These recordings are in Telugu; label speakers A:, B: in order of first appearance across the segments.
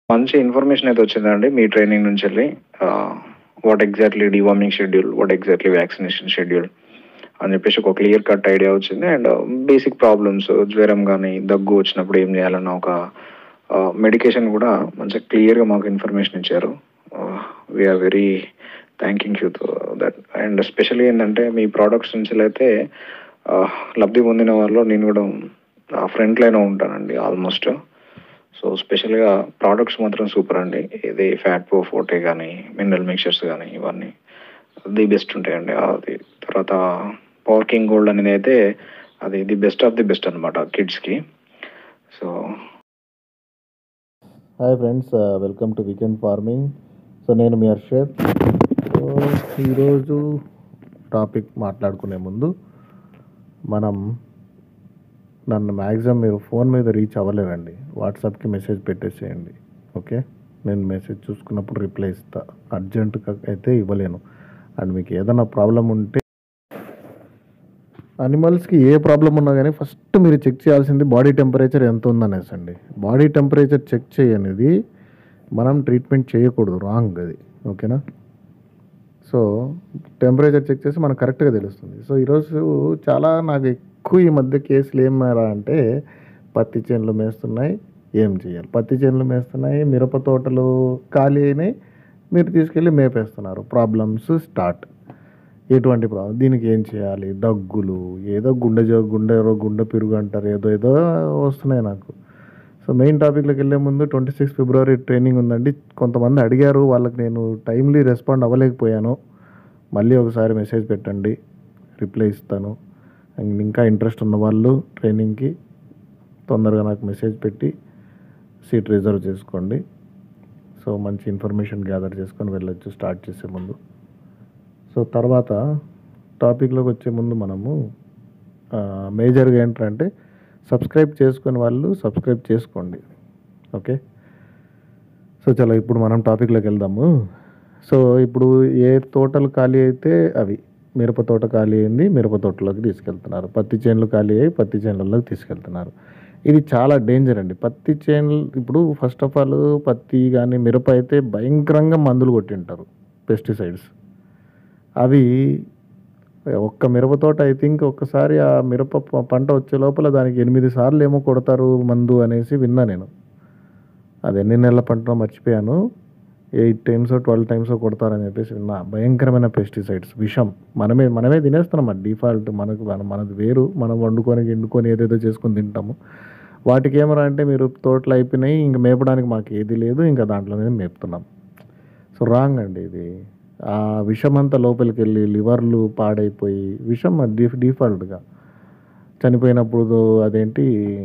A: మంచి ఇన్ఫర్మేషన్ అయితే వచ్చిందండి మీ ట్రైనింగ్ నుంచి వెళ్ళి. What exactly deworming schedule, what exactly vaccination schedule అని చెప్పేసి ఒక క్లియర్ కట్ ఐడియా వచ్చింది. అండ్ బేసిక్ ప్రాబ్లమ్స్, జ్వరం కానీ దగ్గు వచ్చినప్పుడు ఏం చేయాలన్న ఒక మెడికేషన్ కూడా మంచిగా క్లియర్గా మాకు ఇన్ఫర్మేషన్ ఇచ్చారు. We are very thanking you that. And specially ఏంటంటే మీ ప్రోడక్ట్స్ నుంచి అయితే లబ్ధి పొందిన వాళ్ళు నేను కూడా ఫ్రంట్ లైన్ ఉంటానండి ఆల్మోస్ట్. సో స్పెషల్గా ప్రోడక్ట్స్ మాత్రం సూపర్ అండి. ఇది ఫ్యాట్ ప్రో ఫోర్టే కానీ మినరల్ మిక్చర్స్ కానీ ఇవన్నీ ది బెస్ట్ ఉంటాయండి. అది తర్వాత పవర్ కింగ్ గోల్డ్ అనేది అయితే అది the best of the best అనమాట కిడ్స్కి. So
B: hi friends, welcome to weekend farming. So నేను మీ హర్షత్. సో ఈరోజు టాపిక్ మాట్లాడుకునే ముందు నన్ను మ్యాక్సిమం మీరు ఫోన్ మీద రీచ్ అవ్వలేదండి, వాట్సాప్కి మెసేజ్ పెట్టేసేయండి. ఓకే, నేను మెసేజ్ చూసుకున్నప్పుడు రిప్లై ఇస్తా. అర్జెంటుగా అయితే ఇవ్వలేను. అండ్ మీకు ఏదైనా ప్రాబ్లం ఉంటే, అనిమల్స్కి ఏ ప్రాబ్లం ఉన్నా కానీ ఫస్ట్ మీరు చెక్ చేయాల్సింది బాడీ టెంపరేచర్ ఎంత ఉందనేసి అండి. బాడీ టెంపరేచర్ చెక్ చేయనిది మనం ట్రీట్మెంట్ చేయకూడదు, రాంగ్ అది. ఓకేనా? సో టెంపరేచర్ చెక్ చేసి మనకు కరెక్ట్గా తెలుస్తుంది. సో ఈరోజు చాలా నాకు ఎక్కువ ఈ మధ్య కేసులు ఏమారా అంటే, పత్తి చేనులు మేస్తున్నాయి, ఏం చేయాలి? పత్తి చేనులు మేస్తున్నాయి, మిరప తోటలు ఖాళీ అయినాయి, మీరు తీసుకెళ్ళి మేపేస్తున్నారు. Problems start. ఎటువంటి ప్రాబ్లం? దీనికి ఏం చేయాలి? దగ్గులు, ఏదో గుండె పిరుగు అంటారు, ఏదో వస్తున్నాయి నాకు. సో మెయిన్ టాపిక్లోకి వెళ్ళే ముందు 26 ఫిబ్రవరి ట్రైనింగ్ ఉందండి. కొంతమంది అడిగారు, వాళ్ళకి నేను టైమ్లీ రెస్పాండ్ అవ్వలేకపోయాను. మళ్ళీ ఒకసారి మెసేజ్ పెట్టండి, రిప్లై ఇస్తాను. అండ్ ఇంకా ఇంట్రెస్ట్ ఉన్న వాళ్ళు ట్రైనింగ్కి తొందరగా నాకు మెసేజ్ పెట్టి సీట్ రిజర్వ్ చేసుకోండి. సో మంచి ఇన్ఫర్మేషన్ గ్యాదర్ చేసుకొని వెళ్ళొచ్చు స్టార్ట్ చేసే ముందు. సో తర్వాత టాపిక్లోకి వచ్చే ముందు మనము మేజర్గా ఏంటంటే, సబ్స్క్రైబ్ చేసుకుని వాళ్ళు సబ్స్క్రైబ్ చేసుకోండి. ఓకే, సో చాలా ఇప్పుడు మనం టాపిక్లోకి వెళ్దాము. సో ఇప్పుడు ఏ తోటలు ఖాళీ అయితే అవి, మిరప తోట ఖాళీ అయింది, మిరప తోటలోకి తీసుకెళ్తున్నారు. పత్తి చేనులు ఖాళీ అయ్యి పత్తి చేనులలోకి తీసుకెళ్తున్నారు. ఇది చాలా డేంజర్ అండి. పత్తి చేనులు ఇప్పుడు ఫస్ట్ ఆఫ్ ఆల్ పత్తి కానీ మిరప అయితే భయంకరంగా మందులు కొట్టింటారు, పెస్టిసైడ్స్. అవి ఒక్క మిరప తోట ఐ థింక్ ఒక్కసారి ఆ మిరప పంట వచ్చే లోపల దానికి 8 సార్లు ఏమో కొడతారు మందు అనేసి విన్నా నేను. అది ఎన్ని నెలల పంట మర్చిపోయాను. 8 టైమ్స్ 12 టైమ్స్ కొడతారని చెప్పేసి విన్నా. భయంకరమైన పెస్టిసైడ్స్, విషం. మనమే తినేస్తున్నాం. అది డిఫాల్ట్. మనది వేరు. మనం ఎండుకొని ఏదేదో చేసుకొని తింటాము. వాటికి ఏమరా అంటే, మీరు తోటలు అయిపోయినాయి, ఇంకా మేపడానికి మాకు ఏది లేదు, ఇంకా దాంట్లోనే మేపుతున్నాం. సో రాంగ్ అండి ఇది. ఆ విషం అంతా లోపలికి వెళ్ళి లివర్లు పాడైపోయి, విషం డిఫాల్ట్గా చనిపోయినప్పుడు అదేంటి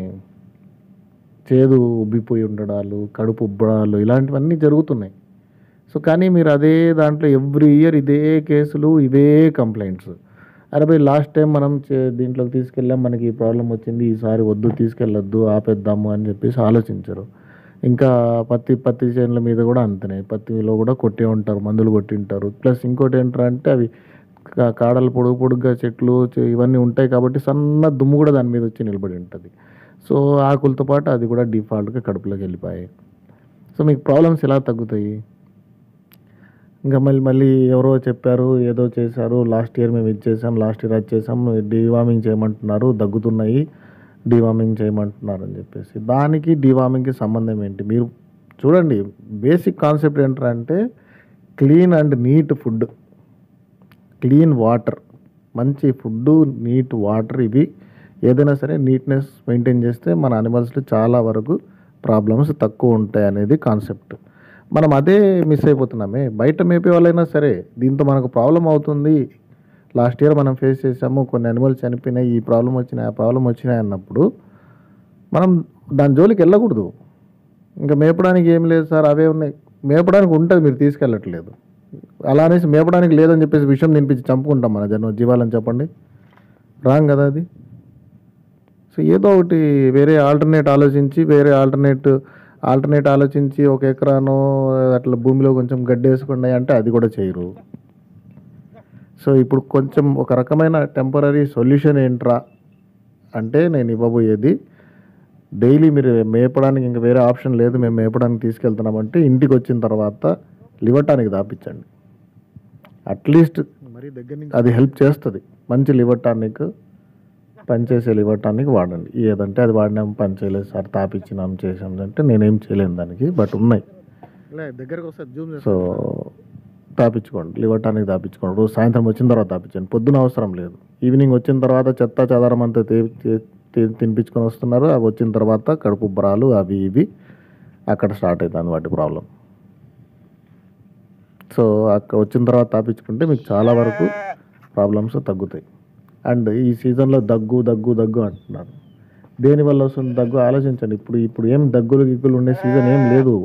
B: చేదు ఉబ్బిపోయి ఉండడాలు, కడుపు ఉబ్బడాలు, ఇలాంటివన్నీ జరుగుతున్నాయి. సో కానీ మీరు అదే దాంట్లో ఎవ్రీ ఇయర్ ఇదే కేసులు, ఇవే కంప్లైంట్స్. అరే భయ్, లాస్ట్ టైం మనం దీంట్లోకి తీసుకెళ్ళాం, మనకి ఈ ప్రాబ్లం వచ్చింది, ఈసారి వద్దు, తీసుకెళ్ళొద్దు, ఆపేద్దాము అని చెప్పేసి ఆలోచించరు. ఇంకా పత్తి చేనుల మీద కూడా అంతనే, పత్తిలో కూడా కొట్టే ఉంటారు, మందులు కొట్టింటారు. ప్లస్ ఇంకోటి ఏంటంటే, అవి కాడలు పొడుగ్గా చెట్లు ఇవన్నీ ఉంటాయి కాబట్టి సన్న దుమ్ము కూడా దాని మీద వచ్చి నిలబడి ఉంటుంది. సో ఆకులతో పాటు అది కూడా డిఫాల్ట్గా కడుపులోకి వెళ్ళిపోయాయి. సో మీకు ప్రాబ్లమ్స్ ఎలా తగ్గుతాయి? ఇంకా మళ్ళీ ఎవరో చెప్పారు, ఏదో చేశారు, లాస్ట్ ఇయర్ మేము ఇది చేసాం, లాస్ట్ ఇయర్ అది చేసాం, డీవార్మింగ్ చేయమంటున్నారు, దగ్గుతున్నాయి, డీవార్మింగ్ చేయమంటున్నారు అని చెప్పేసి. దానికి డీవార్మింగ్కి సంబంధం ఏంటి? మీరు చూడండి, బేసిక్ కాన్సెప్ట్ ఏంటంటే, clean and neat food, clean water, మంచి ఫుడ్, నీట్ వాటర్, ఇవి ఏదైనా సరే నీట్నెస్ మెయింటైన్ చేస్తే మన అనిమల్స్లో చాలా వరకు ప్రాబ్లమ్స్ తక్కువ ఉంటాయి అనేది కాన్సెప్ట్. మనం అదే మిస్ అయిపోతున్నామే. బయట మేపే వాళ్ళైనా సరే దీంతో మనకు ప్రాబ్లం అవుతుంది, లాస్ట్ ఇయర్ మనం ఫేస్ చేసాము, కొన్ని అనిమల్స్ చనిపోయినాయి, ఈ ప్రాబ్లం వచ్చినాయి, ఆ ప్రాబ్లం వచ్చినాయి అన్నప్పుడు మనం దాని జోలికి వెళ్ళకూడదు. ఇంకా మేపడానికి ఏం లేదు సార్, అవే ఉన్నాయి, మేపడానికి ఉంటుంది, మీరు తీసుకెళ్ళట్లేదు. అలా అనేసి మేపడానికి లేదని చెప్పేసి విషయం తినిపించి చంపుకుంటాం మన జీవాలని, చెప్పండి. రాంగ్ కదా అది. సో ఏదో ఒకటి వేరే ఆల్టర్నేట్ ఆలోచించి 1 ఎకరానో అట్లా భూమిలో కొంచెం గడ్డి వేసుకున్నాయి అంటే అది కూడా చేయరు. సో ఇప్పుడు కొంచెం ఒక రకమైన టెంపరీ సొల్యూషన్ ఏంట్రా అంటే, నేను ఇవ్వబోయేది డైలీ మీరు మేపడానికి ఇంకా వేరే ఆప్షన్ లేదు, మేము మేపడానికి తీసుకెళ్తున్నామంటే ఇంటికి వచ్చిన తర్వాత లివర్ టానిక్ తాపించండి. అట్లీస్ట్ మరి దగ్గర నుంచి అది హెల్ప్ చేస్తుంది. మంచి లివర్ టానిక్, పనిచేసే లివర్ టానిక్ వాడండి. ఏదంటే అది వాడినాం, పని చేయలేదు సార్, తాపించినాం చేసాం అంటే నేనేం చేయలేను దానికి, బట్ ఉన్నాయి. దగ్గరకు వస్తే సో తాపించుకోండి, లివర్ టానిక్ తాపించుకోండి. రోజు సాయంత్రం వచ్చిన తర్వాత తాపించండి, పొద్దున అవసరం లేదు. ఈవినింగ్ వచ్చిన తర్వాత చెత్త చెదారం అంతా తినిపించుకొని వస్తున్నారు. అవి వచ్చిన తర్వాత కడుపు ఉబ్బరాలు అవి ఇవి అక్కడ స్టార్ట్ అవుతుంది వాటి ప్రాబ్లం. సో అక్కడ వచ్చిన తర్వాత తాపించుకుంటే మీకు చాలా వరకు ప్రాబ్లమ్స్ తగ్గుతాయి. అండ్ ఈ సీజన్లో దగ్గు దగ్గు దగ్గు అంటున్నారు. దేనివల్ల వస్తుంది దగ్గు ఆలోచించండి. ఇప్పుడు ఏం దగ్గులు గిగ్గులు ఉండే సీజన్ ఏం లేదు.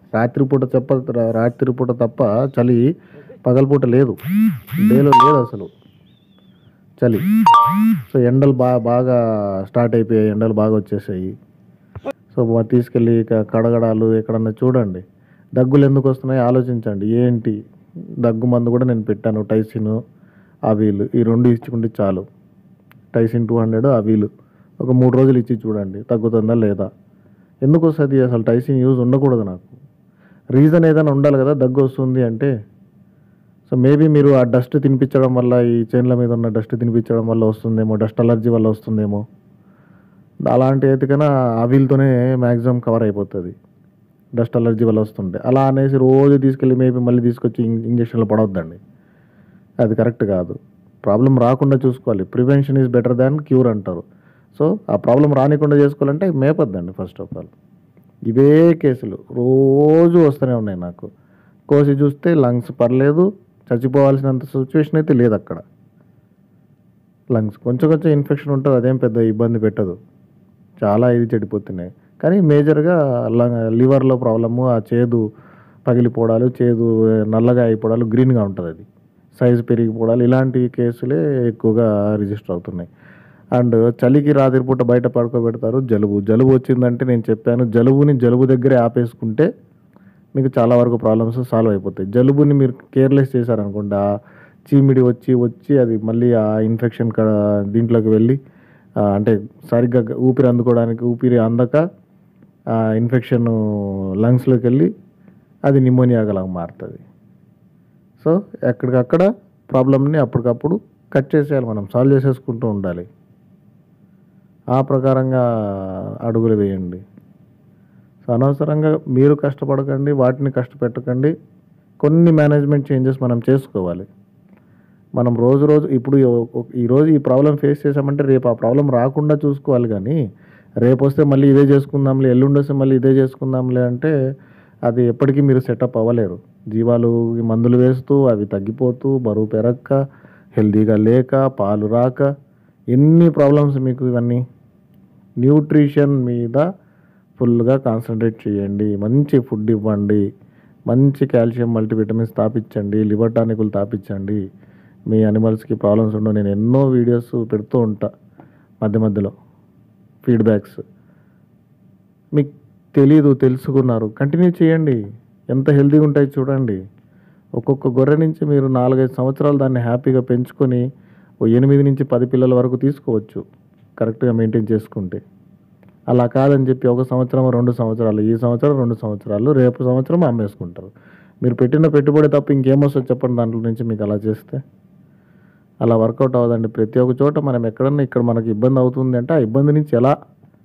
B: రాత్రిపూట తప్ప చలి పగలపూట లేదు, డేలో లేదు అసలు చలి. సో ఎండలు బాగా స్టార్ట్ అయిపోయాయి, ఎండలు బాగా వచ్చేసాయి. సో తీసుకెళ్ళి కడగడాలు ఎక్కడన్నా చూడండి. దగ్గులు ఎందుకు వస్తున్నాయి ఆలోచించండి. ఏంటి దగ్గు మందు కూడా నేను పెట్టాను, టైసిన్ అవీలు, ఈ 2 ఇచ్చుకుంటే చాలు. టైసిన్ 200, అవీలు ఒక 3 రోజులు ఇచ్చి చూడండి తగ్గుతుందా లేదా. ఎందుకు వస్తుంది అసలు టైసిన్ యూజ్ ఉండకూడదు. నాకు రీజన్ ఏదైనా ఉండాలి కదా దగ్గు వస్తుంది అంటే. సో మేబీ మీరు ఆ డస్ట్ తినిపించడం వల్ల, ఈ చైన్ల మీద ఉన్న డస్ట్ తినిపించడం వల్ల వస్తుందేమో, డస్ట్ అలర్జీ వల్ల వస్తుందేమో. అలాంటి ఎతికైనా ఆవిల్తోనే మ్యాక్సిమం కవర్ అయిపోతుంది, డస్ట్ అలర్జీ వల్ల వస్తుంటే. అలా అనేసి రోజు తీసుకెళ్ళి మేబీ మళ్ళీ తీసుకొచ్చి ఇంజక్షన్లు పడవద్దండి, అది కరెక్ట్ కాదు. ప్రాబ్లం రాకుండా చూసుకోవాలి. Prevention is better than cure అంటారు. సో ఆ ప్రాబ్లం రానికుండా చేసుకోవాలంటే మేపొద్దండి ఫస్ట్ ఆఫ్ ఆల్. ఇవే కేసులు రోజు వస్తూనే ఉన్నాయి నాకు. కోసి చూస్తే లంగ్స్ పర్లేదు, చచ్చిపోవాల్సినంత సిచ్యువేషన్ అయితే లేదు అక్కడ. లంగ్స్ కొంచెం ఇన్ఫెక్షన్ ఉంటుంది, అదేం పెద్ద ఇబ్బంది పెట్టదు, చాలా ఇది చెడిపోతున్నాయి. కానీ మేజర్గా లివర్లో ప్రాబ్లము, ఆ చేదు పగిలిపోవడాలు, చేదు నల్లగా అయిపోవడాలు, గ్రీన్గా ఉంటుంది, అది సైజు పెరిగిపోవడాలు, ఇలాంటి కేసులే ఎక్కువగా రిజిస్టర్ అవుతున్నాయి. అండ్ చలికి రాత్రిపూట బయట పడుకోబెడతారు. జలుబు వచ్చిందంటే నేను చెప్పాను, జలుబు దగ్గరే ఆపేసుకుంటే మీకు చాలా వరకు ప్రాబ్లమ్స్ సాల్వ్ అయిపోతాయి. జలుబుని మీరు కేర్లెస్ చేశారనుకోండి, ఆ చీమిడి వచ్చి అది మళ్ళీ ఆ ఇన్ఫెక్షన్ దీంట్లోకి వెళ్ళి, అంటే సరిగ్గా ఊపిరి అందక ఇన్ఫెక్షన్ లంగ్స్లోకి వెళ్ళి అది నిమోనియాగా మారుతుంది. సో ఎక్కడికక్కడ ప్రాబ్లమ్ని అప్పటికప్పుడు కట్ చేసేయాలి, మనం సాల్వ్ చేసేసుకుంటూ ఉండాలి. ఆ ప్రకారంగా అడుగులు వేయండి. సో అనవసరంగా మీరు కష్టపడకండి, వాటిని కష్టపెట్టకండి. కొన్ని మేనేజ్మెంట్ చేంజెస్ మనం చేసుకోవాలి. మనం రోజు ఇప్పుడు ఈరోజు ఈ ప్రాబ్లం ఫేస్ చేసామంటే రేపు ఆ ప్రాబ్లం రాకుండా చూసుకోవాలి. కానీ రేపు వస్తే మళ్ళీ ఇదే చేసుకుందాంలే, ఎల్లుండి వస్తే మళ్ళీ ఇదే చేసుకుందాంలే అంటే అది ఎప్పటికీ మీరు సెటప్ అవ్వలేరు. జీవాలు మందులు వేస్తూ అవి తగ్గిపోతూ, బరువు పెరక్క, హెల్తీగా లేక, పాలు రాక, ఎన్ని ప్రాబ్లమ్స్ మీకు. ఇవన్నీ న్యూట్రిషన్ మీద ఫుల్గా కాన్సన్ట్రేట్ చేయండి, మంచి ఫుడ్ ఇవ్వండి, మంచి కాల్షియం మల్టీవిటమిన్స్ తాపించండి, లివర్ టానికులు తాపించండి. మీ అనిమల్స్కి ప్రాబ్లమ్స్ ఉండవు. నేను ఎన్నో వీడియోస్ పెడుతూ ఉంటా మధ్యలో ఫీడ్బ్యాక్స్. మీకు తెలుసుకున్నారు, కంటిన్యూ చేయండి. ఎంత హెల్తీగా ఉంటాయి చూడండి. ఒక్కొక్క గొర్రె నుంచి మీరు 4-5 సంవత్సరాలు దాన్ని హ్యాపీగా పెంచుకొని 8 నుంచి 10 పిల్లల వరకు తీసుకోవచ్చు కరెక్ట్గా మెయింటైన్ చేసుకుంటే. అలా కాదని చెప్పి 1 సంవత్సరం 2 సంవత్సరాలు, ఈ సంవత్సరం 2 సంవత్సరాలు, రేపు సంవత్సరం అమ్మేసుకుంటారు. మీరు పెట్టిన పెట్టుబడి తప్ప ఇంకేమొస్తుంది చెప్పండి దాంట్లో నుంచి. మీకు అలా చేస్తే అలా వర్కౌట్ అవ్వదండి. ప్రతి ఒక్క చోట మనం ఎక్కడన్నా ఇక్కడ మనకి ఇబ్బంది అవుతుంది అంటే ఆ ఇబ్బంది నుంచి ఎలా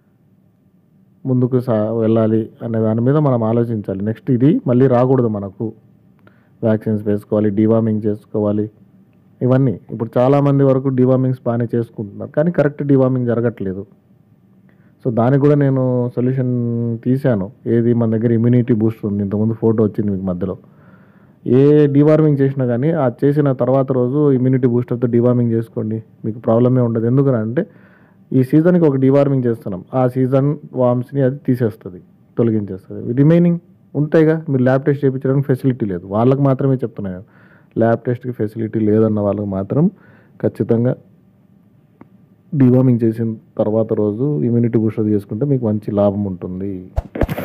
B: ముందుకు వెళ్ళాలి అనే దాని మీద మనం ఆలోచించాలి. నెక్స్ట్ ఇది మళ్ళీ రాకూడదు మనకు. వ్యాక్సిన్స్ వేసుకోవాలి, డివార్మింగ్ చేసుకోవాలి, ఇవన్నీ. ఇప్పుడు చాలామంది వరకు డివార్మింగ్స్ బాగానే చేసుకుంటున్నారు, కానీ కరెక్ట్ డివార్మింగ్ జరగట్లేదు. సో దానికి కూడా నేను సొల్యూషన్ తీశాను. ఏది, మన దగ్గర ఇమ్యూనిటీ బూస్టర్ ఉంది, ఇంతకుముందు ఫోటో వచ్చింది మీకు మధ్యలో. ఏ డివార్మింగ్ చేసినా కానీ ఆ చేసిన తర్వాత రోజు ఇమ్యూనిటీ బూస్టర్తో డివార్మింగ్ చేసుకోండి, మీకు ప్రాబ్లమే ఉండదు. ఎందుకంటే ఈ సీజన్కి ఒక డివార్మింగ్ చేస్తున్నాం, ఆ సీజన్ వామ్స్ని అది తీసేస్తుంది, తొలగించేస్తుంది. రిమైనింగ్ ఉంటాయిగా. మీరు ల్యాబ్ టెస్ట్ చేయించడానికి ఫెసిలిటీ లేదు, వాళ్ళకి మాత్రమే చెప్తున్నాను. ల్యాబ్ టెస్ట్కి ఫెసిలిటీ లేదన్న వాళ్ళకి మాత్రం ఖచ్చితంగా డివార్మింగ్ చేసిన తర్వాత రోజు ఇమ్యూనిటీ బూస్టర్ చేసుకుంటే మీకు మంచి లాభం ఉంటుంది.